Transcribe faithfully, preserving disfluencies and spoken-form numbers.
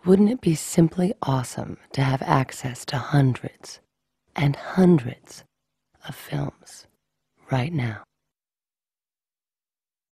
Wouldn't it be simply awesome to have access to hundreds and hundreds of films right now?